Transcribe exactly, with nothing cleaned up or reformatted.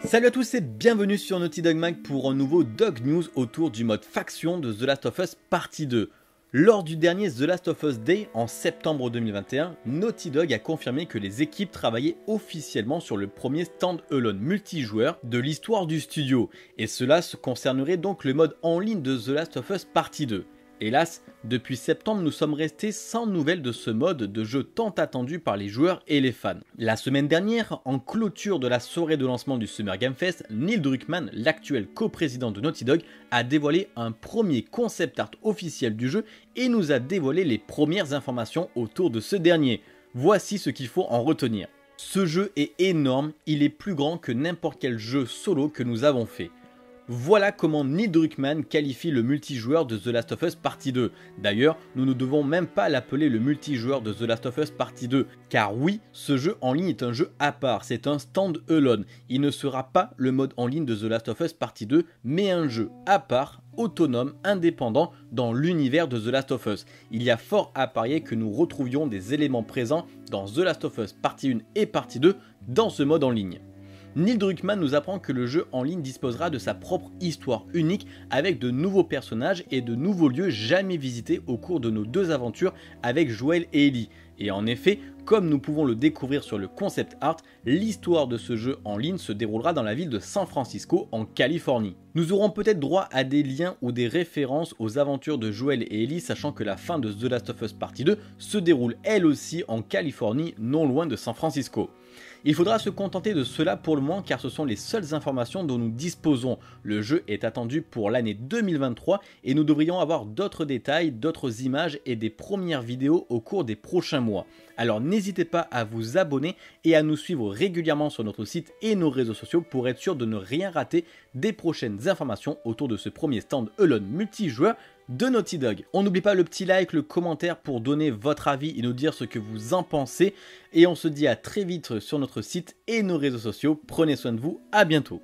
Salut à tous et bienvenue sur Naughty Dog Mag pour un nouveau Dog News autour du mode faction de The Last of Us Partie deux. Lors du dernier The Last of Us Day en septembre deux mille vingt et un, Naughty Dog a confirmé que les équipes travaillaient officiellement sur le premier stand-alone multijoueur de l'histoire du studio, et cela se concernerait donc le mode en ligne de The Last of Us Partie deux. Hélas, depuis septembre, nous sommes restés sans nouvelles de ce mode de jeu tant attendu par les joueurs et les fans. La semaine dernière, en clôture de la soirée de lancement du Summer Game Fest, Neil Druckmann, l'actuel coprésident de Naughty Dog, a dévoilé un premier concept art officiel du jeu et nous a dévoilé les premières informations autour de ce dernier. Voici ce qu'il faut en retenir. Ce jeu est énorme, il est plus grand que n'importe quel jeu solo que nous avons fait. Voilà comment Neil Druckmann qualifie le multijoueur de The Last of Us Partie deux. D'ailleurs, nous ne devons même pas l'appeler le multijoueur de The Last of Us Partie deux, car oui, ce jeu en ligne est un jeu à part, c'est un stand-alone. Il ne sera pas le mode en ligne de The Last of Us Partie deux, mais un jeu à part, autonome, indépendant dans l'univers de The Last of Us. Il y a fort à parier que nous retrouvions des éléments présents dans The Last of Us Partie un et Partie deux dans ce mode en ligne. Neil Druckmann nous apprend que le jeu en ligne disposera de sa propre histoire unique avec de nouveaux personnages et de nouveaux lieux jamais visités au cours de nos deux aventures avec Joel et Ellie. Et en effet, comme nous pouvons le découvrir sur le concept art, l'histoire de ce jeu en ligne se déroulera dans la ville de San Francisco en Californie. Nous aurons peut-être droit à des liens ou des références aux aventures de Joel et Ellie, sachant que la fin de The Last of Us Partie deux se déroule elle aussi en Californie, non loin de San Francisco. Il faudra se contenter de cela pour le moment car ce sont les seules informations dont nous disposons. Le jeu est attendu pour l'année deux mille vingt-trois et nous devrions avoir d'autres détails, d'autres images et des premières vidéos au cours des prochains mois. Alors n'hésitez pas à vous abonner et à nous suivre régulièrement sur notre site et nos réseaux sociaux pour être sûr de ne rien rater des prochaines informations autour de ce premier stand-alone multijoueur de Naughty Dog. On n'oublie pas le petit like, le commentaire pour donner votre avis et nous dire ce que vous en pensez. Et on se dit à très vite sur notre site et nos réseaux sociaux. Prenez soin de vous, à bientôt.